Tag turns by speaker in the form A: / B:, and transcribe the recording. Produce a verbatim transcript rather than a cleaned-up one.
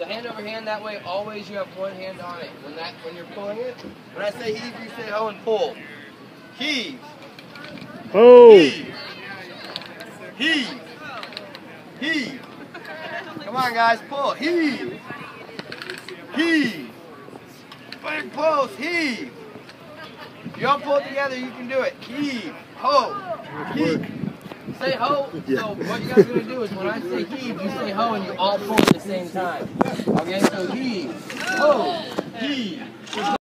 A: So hand over hand, that way always you have one hand on it. When that when you're pulling it, when I say heave, you say ho and pull. Heave.
B: Ho.
A: Heave. Heave. Heave. Come on guys, pull. Heave. Heave. Big pulls, heave. If you all pull it together, you can do it. Heave. Ho. Heave. Say ho.
B: Yeah.
A: So what you guys are going to do is when I say heave, you say ho and you all pull at the same time. Okay, so heave. Ho. Heave.